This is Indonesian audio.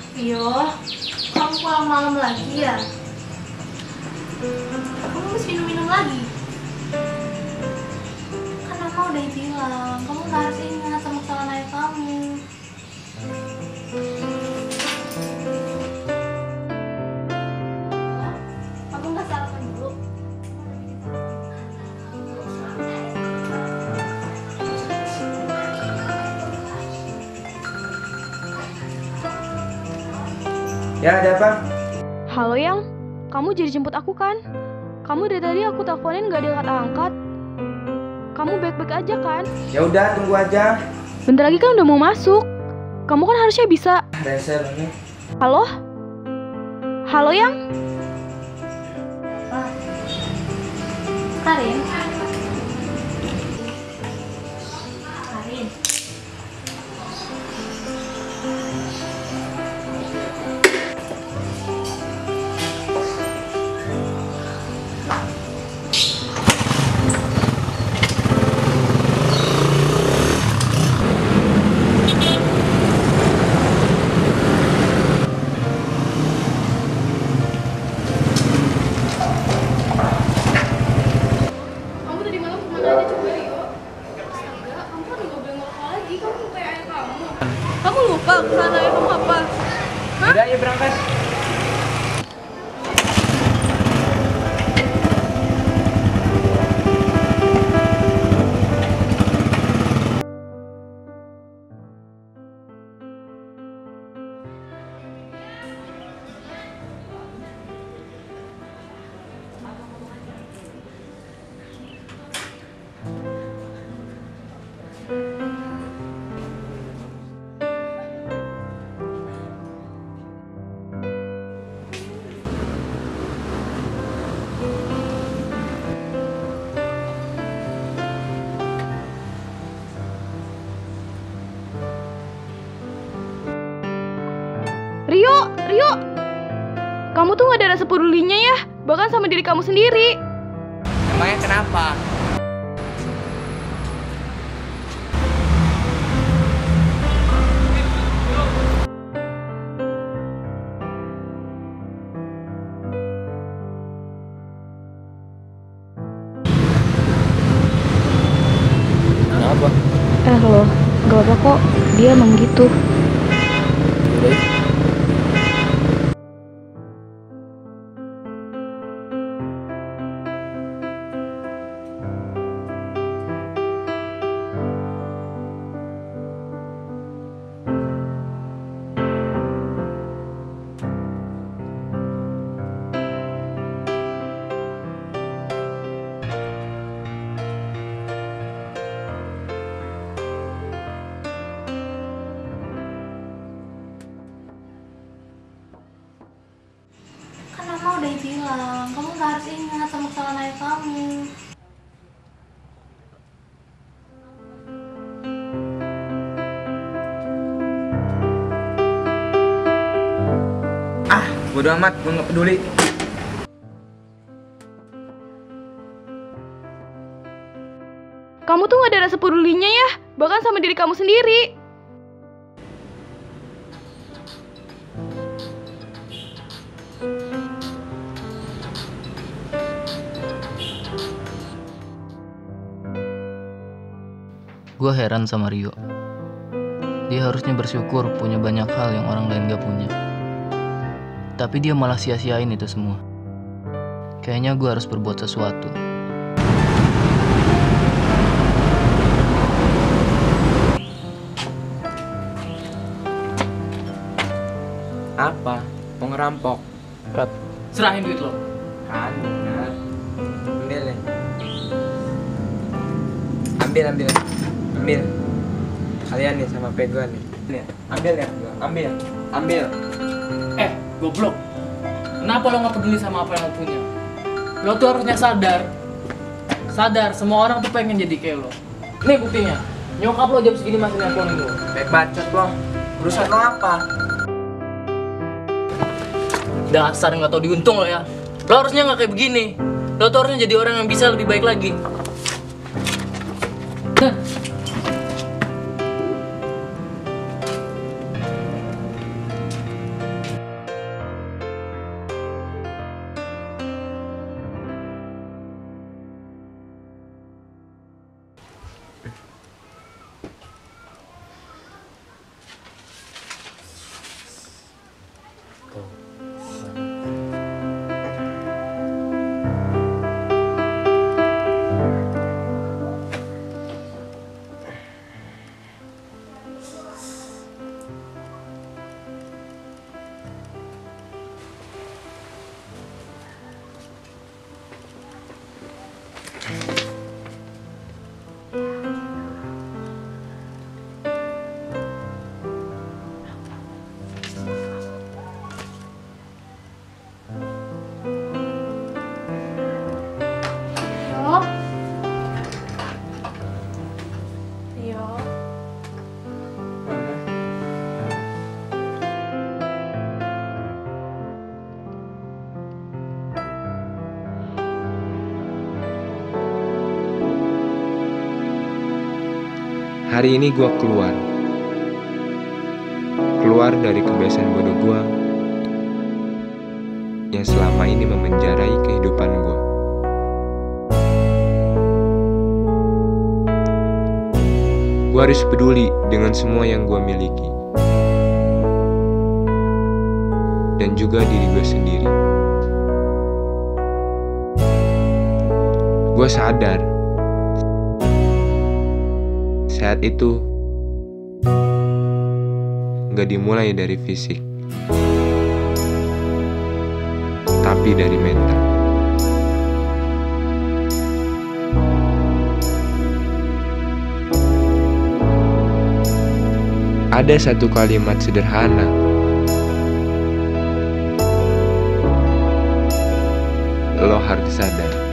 Yo, kamu pulang malam lagi ya? Kamu mesti minum-minum lagi. Kan mama udah bilang, kamu nggak harus ingat sama kesalahan ayah kamu. Kamu nggak sarapan dulu? Ya, ada apa? Halo Yang, kamu jadi jemput aku kan? Kamu dari tadi aku teleponin gak diangkat-angkat. Kamu baik-baik aja kan? Ya udah, tunggu aja. Bentar lagi kan udah mau masuk. Kamu kan harusnya bisa. Rese ini. Halo? Halo Yang? Apa? Karin? Karin? Kamu tadi malam kemana aja coba Rio? Astaga, kamu kan udah gak boleh ngerokok lagi. Kamu lupa ayah kamu. Kamu lupa kesalahan ayah kamu apa? Udah, ayo berangkat. Rio, kamu tuh gak ada rasa pedulinya ya, bahkan sama diri kamu sendiri. Emangnya kenapa? Kenapa? Loh, gak apa-apa kok, dia emang gitu. Udah. Kan mama udah bilang, kamu nggak harus ingat sama kesalahan ayah kamu. Ah, bodo amat, gue gak peduli. Kamu tuh gak ada rasa pedulinya ya, bahkan sama diri kamu sendiri. Gue heran sama Rio. Dia harusnya bersyukur punya banyak hal yang orang lain gak punya. Tapi dia malah sia-siain itu semua. Kayaknya gue harus berbuat sesuatu. Apa? Mau ngerampok? Kat. Serahin duit lo. Kan, benar. Ambil ya. Ambil. Kalian nih sama Pego nih. Nih, ambil ya, ambil. Goblok. Kenapa lo gak peduli sama apa yang lo punya? Lo tuh harusnya sadar. Semua orang tuh pengen jadi kayak lo. Nih buktinya. Nyokap lo jam segini masih nelponin lo. Baik bacot lo. Urusan lo apa? Dasar gak tau diuntung lo ya. Lo harusnya gak kayak begini. Lo tuh harusnya jadi orang yang bisa lebih baik lagi. Nah. Hari ini gue keluar dari kebiasaan bodoh gue yang selama ini memenjarai kehidupan gue. Gue harus peduli dengan semua yang gue miliki dan juga diri gue sendiri. Gue sadar sehat itu gak dimulai dari fisik, tapi dari mental. Ada satu kalimat sederhana lo harus sadar.